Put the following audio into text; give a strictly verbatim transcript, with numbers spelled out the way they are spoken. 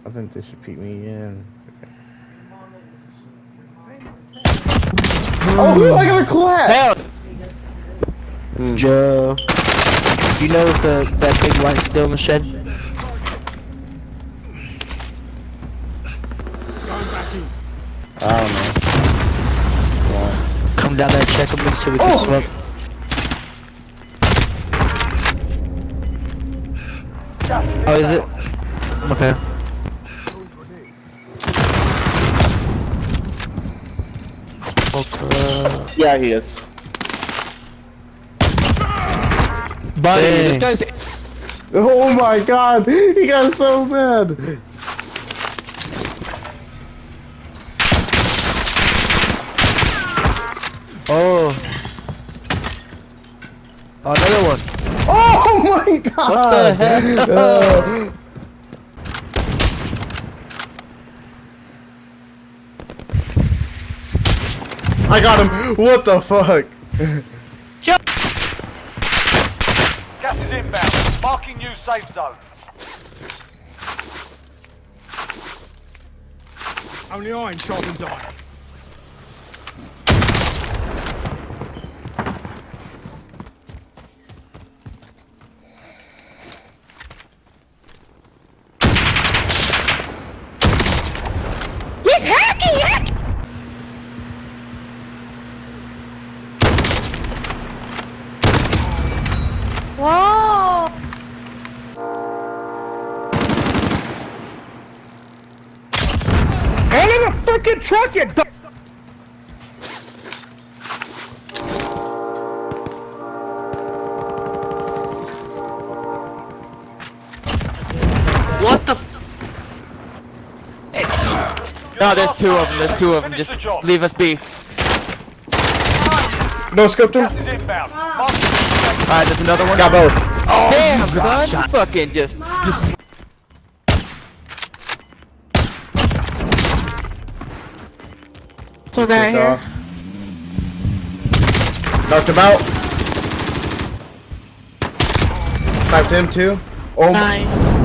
I think they should peek me in. Oh, who I got a clap? Hell! Mm. Joe, you know if the that big light's still in the shed? I don't know. Yeah. Come down there and check them so we can Oh. smoke. Oh, is it? Okay. Okay. Yeah, he is. Buddy, Dang. this guy's. Oh my god, he got so mad. Oh. Oh, another one. Oh my god. What the heck? Uh, I got him. What the fuck? Jump. Gas is inbound. Marking new safe zone. Only iron sharpens iron. He's hacking! Hack! Whoa! Get in the freaking truck, you dumb. What the? F no, there's two of them. There's two of them. Finish Just the job. leave us be. No, scoped him. Gas is inbound. Marking new safe zone. Alright, there's another one. Got both. Oh, damn, son! You fucking just, just. So guy Kicked here. off. Knocked him out. Sniped him too. Oh my. Nice.